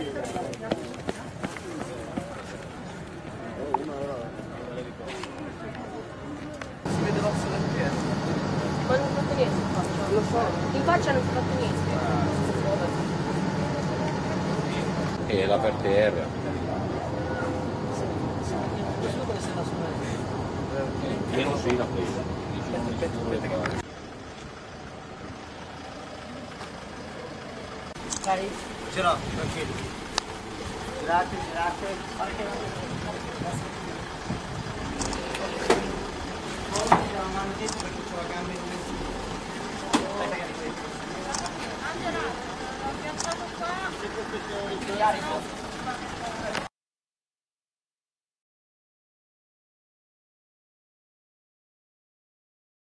Si vede l'osso del piede. Ma non ho fatto niente in faccia. Lo so. In faccia non si è fatto niente. E la per terra. Questo come se la sorella. Io non so la presa. Dai, ce l'ho, tranquillo. Grazie, grazie. Angela, l'ho piazzato qua.